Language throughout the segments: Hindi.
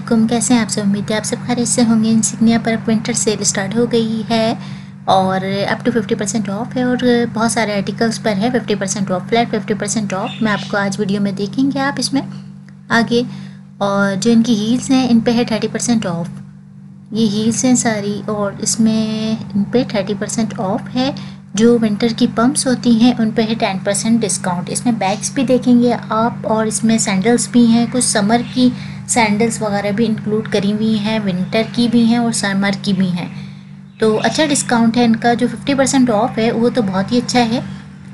अस्सलामुअलैकुम। कैसे हैं आप सब? उम्मीद है आप सब खैरियत से होंगे। इंसिग्निया पर विंटर सेल स्टार्ट हो गई है और अप टू 50% ऑफ है और बहुत सारे आर्टिकल्स पर है 50% ऑफ, फ्लैट 50% ऑफ। मैं आपको आज वीडियो में देखेंगे आप इसमें आगे। और जो इनकी हील्स हैं इन पे है 30% ऑफ। ये हील्स हैं सारी और इसमें इन पे 30% ऑफ है। जो विंटर की पम्प्स होती हैं उन पे है 10% डिस्काउंट। इसमें बैग्स भी देखेंगे आप और इसमें सैंडल्स भी हैं, कुछ समर की सैंडल्स वगैरह भी इंक्लूड करी हुई हैं, विंटर की भी हैं और समर की भी हैं। तो अच्छा डिस्काउंट है इनका। जो 50% ऑफ है वो तो बहुत ही अच्छा है।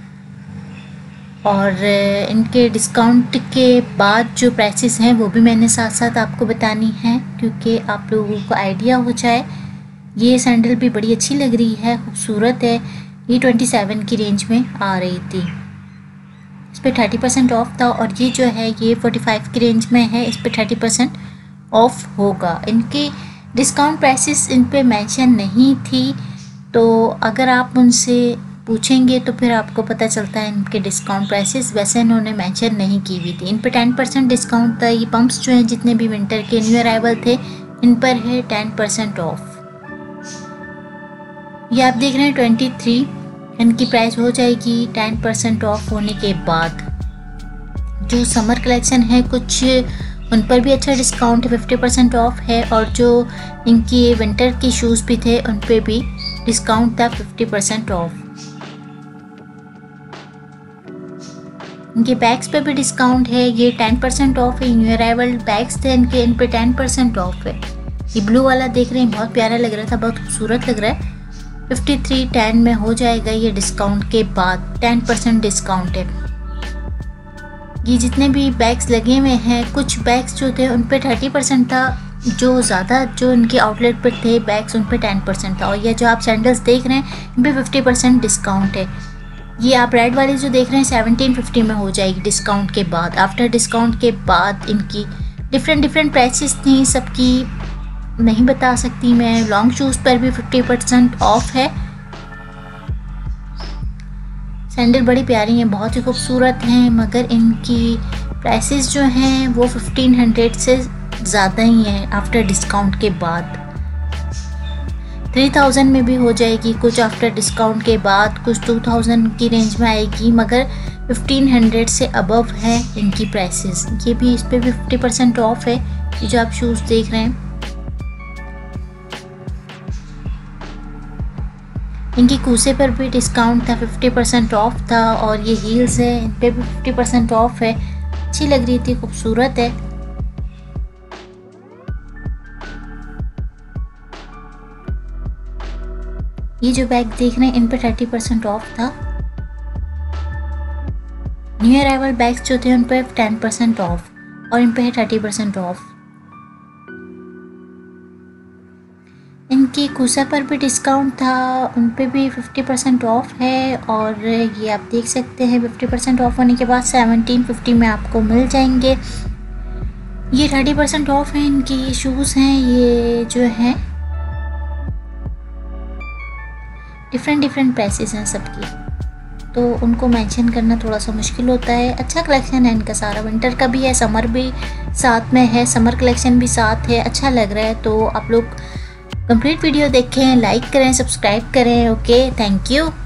और इनके डिस्काउंट के बाद जो प्राइसेस हैं वो भी मैंने साथ साथ आपको बतानी है क्योंकि आप लोगों को आइडिया हो जाए। ये सैंडल भी बड़ी अच्छी लग रही है, खूबसूरत है। ये 27 की रेंज में आ रही थी। इस पर 30% ऑफ था और ये जो है ये 45 की रेंज में है। इस पर 30% ऑफ होगा। इनके डिस्काउंट प्राइसेस इन पे मेंशन नहीं थी, तो अगर आप उनसे पूछेंगे तो फिर आपको पता चलता है इनके डिस्काउंट प्राइसेस। वैसे इन्होंने मेंशन नहीं की हुई थी। इन पे 10% डिस्काउंट था। ये पम्प्स जो हैं जितने भी विंटर के न्यू अराइवल थे इन पर है 10% ऑफ। ये आप देख रहे हैं 23, इनकी प्राइस हो जाएगी 10% ऑफ होने के बाद। जो समर कलेक्शन है कुछ उन पर भी अच्छा डिस्काउंट 50% ऑफ है और जो इनकी विंटर के शूज़ भी थे उन पे भी डिस्काउंट था 50% ऑफ। इनके बैग्स पे भी डिस्काउंट है। ये 10% ऑफ है। न्यू अराइवल बैग्स थे इनके, इन पे 10% ऑफ है। ये ब्लू वाला देख रहे हैं, बहुत प्यारा लग रहा था, बहुत खूबसूरत लग रहा है। 5310 में हो जाएगा ये डिस्काउंट के बाद। 10% डिस्काउंट है। ये जितने भी बैग्स लगे हुए हैं, कुछ बैग्स जो थे उन पे 30% था। जो ज़्यादा जो इनके आउटलेट पर थे बैग्स उन पे 10% था। और ये जो आप सैंडल्स देख रहे हैं इन पे 50% डिस्काउंट है। ये आप रेड वाली जो देख रहे हैं 1750 में हो जाएगी डिस्काउंट के बाद। आफ्टर डिस्काउंट के बाद इनकी डिफरेंट प्राइसेस थी, सबकी नहीं बता सकती मैं। लॉन्ग शूज़ पर भी 50% ऑफ है। सैंडल बड़ी प्यारी हैं, बहुत ही खूबसूरत हैं, मगर इनकी प्राइसेस जो हैं वो 1500 से ज़्यादा ही हैं आफ्टर डिस्काउंट के बाद। 3000 में भी हो जाएगी कुछ आफ्टर डिस्काउंट के बाद, कुछ 2000 की रेंज में आएगी, मगर 1500 से अबव है इनकी प्राइसेस। ये भी इस पर भी 50% ऑफ है। ये जो आप शूज़ देख रहे हैं इनकी कूसे पर भी डिस्काउंट था, 50% ऑफ था। और ये हील्स है इन पे भी 50% ऑफ है। अच्छी लग रही थी, खूबसूरत है। ये जो बैग देख रहे हैं इन पे 30% ऑफ था। न्यू अराइवल बैग्स जो थे उन पे 10% ऑफ और इन पे है 30% ऑफ। इनकी कूसा पर भी डिस्काउंट था, उन पे भी 50% ऑफ है। और ये आप देख सकते हैं 50% ऑफ होने के बाद 1750 में आपको मिल जाएंगे। ये 30% ऑफ है। इनकी ये शूज़ हैं, ये जो हैं डिफरेंट प्राइसेस हैं सबकी, तो उनको मेंशन करना थोड़ा सा मुश्किल होता है। अच्छा कलेक्शन है इनका सारा, विंटर का भी है, समर भी साथ में है, समर कलेक्शन भी साथ है। अच्छा लग रहा है। तो आप लोग कंप्लीट वीडियो देखें, लाइक करें, सब्सक्राइब करें। Okay, thank you.